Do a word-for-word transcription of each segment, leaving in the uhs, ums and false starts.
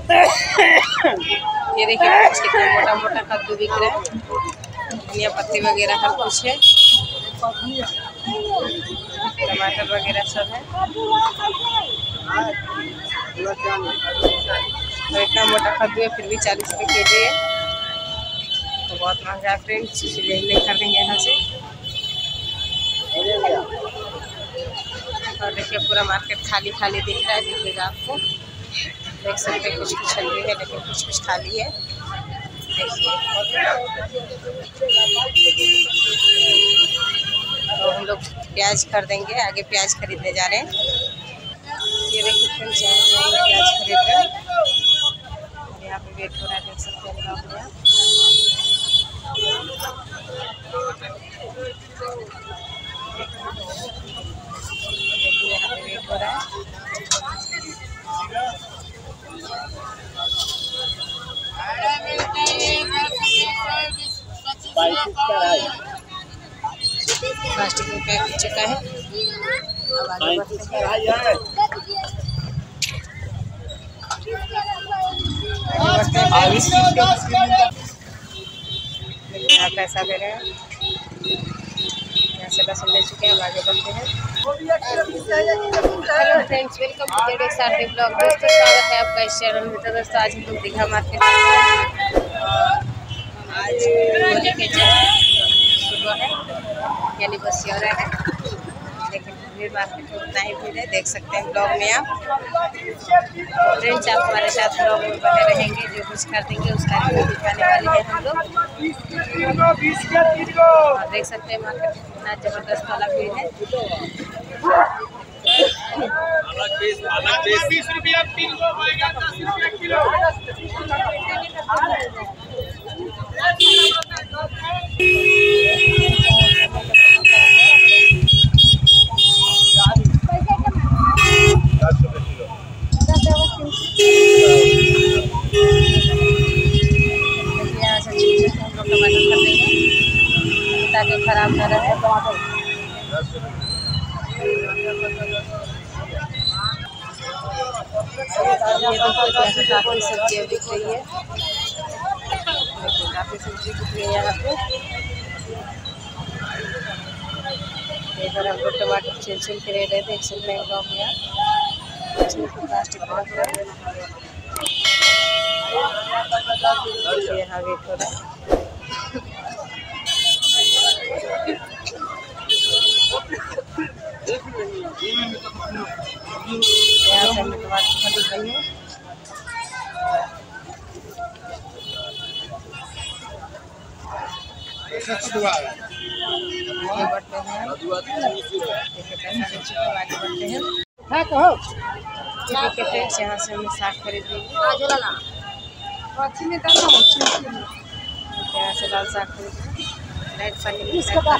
ये देखिए कितना मोटा मोटा कद्दू बिक रहा है, धनिया पत्ती वगैरह हर कुछ है, टमाटर वगैरह सब है। तो इतना मोटा कद्दू है फिर भी चालीस रुपये के जी है, तो बहुत महंगा है फ्रेंड्स, इसलिए नहीं खरीदेंगे यहाँ से। और देखिए पूरा मार्केट खाली खाली दिख रहा है, दिखेगा आपको, देख सकते हैं कुछ कुछ चली है लेकिन कुछ कुछ खाली है। देखिए तो हम लोग प्याज खरीदेंगे, आगे प्याज खरीदने जा रहे हैं। ये देखिए फ्रेंड्स प्याज खरीद रहे हैं, यहाँ पे वेट हो रहा है, देख सकते हैं लोग यहाँ। देखिए यहाँ पे वेट हो रहा है। प्लास्टिक में पैक हो चुका है, अब आगे बढ़ते हैं। यहाँ पैसा दे रहे हैं, यहाँ से लहसुन ले चुके हैं, अब आगे बढ़ते हैं। Hello friends, welcome to Z X R T blog. दोस्तों स्वागत है आपका इस चैनल में। तो दोस्तों आज हम लोग दीघा मार्केट में आज होली के जस्ट सुबह है, यानी बस है, लेकिन भीड़ मार्केट में उतना ही भीड़ है, देख सकते हैं ब्लॉग में आप। फ्रेंड्स आप हमारे साथ ब्लॉग में बने रहेंगे, जो कुछ खरीदेंगे उसका रिव्यू दिखाने वाले हैं हम लोग। और देख सकते हैं मार्केट में कितना जबरदस्त वाला भीड़ है। बीस रुपया किलो दस रुपया किलो। ताकि खराब न रहे। ये देखिए काफ़ी सब्जियाँ बिक रही है, काफ़ी सब्जी बिक रही है यहाँ पे। इधर हमको टमाटर छिल छिल के रेट है, देख सकते हैं गाँव में आप। प्लास्टिक में रख रहा है, यहाँ वेट हो रहा है। यहाँ से हमें टमाटर खरीद रही है। आगे बढ़ते हैं, आगे बढ़ते हैं। ठीक है फ्रेंड्स, यहाँ से हमें साग खरीद रही है। यहाँ से लाल साग खरीद रहे हैं, रेड पानी में साग किलो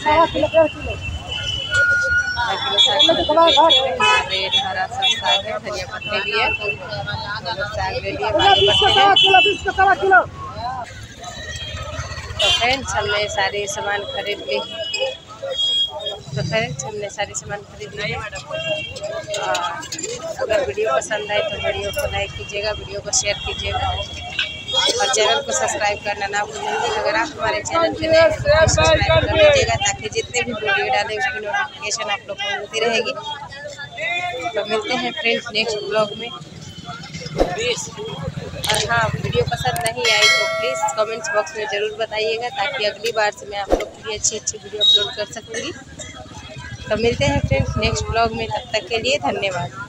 साग रेड हरा सब साग है, धनिया पत्ते भी है, साग ले लिए। तो फ्रेंड्स हमने सारे सामान खरीद ली, तो फ्रेंड्स हमने सारे सामान खरीद लिए। अगर वीडियो पसंद आए तो वीडियो को लाइक कीजिएगा, वीडियो को शेयर कीजिएगा और चैनल को सब्सक्राइब करना ना भूलिए। अगर आप हमारे चैनल पे नए हैं तो सब्सक्राइब कर लीजिएगा, ताकि जितने भी वीडियो डालें उसकी नोटिफिकेशन आप लोग को मिलती रहेगी। तो मिलते हैं फ्रेंड्स नेक्स्ट ब्लॉग में। और हाँ, वीडियो पसंद नहीं आई तो प्लीज़ कमेंट्स बॉक्स में ज़रूर बताइएगा, ताकि अगली बार से मैं आप लोग के लिए अच्छी अच्छी वीडियो अपलोड कर सकूँगी। तो मिलते हैं फ्रेंड्स नेक्स्ट ब्लॉग में, तब तक के लिए धन्यवाद।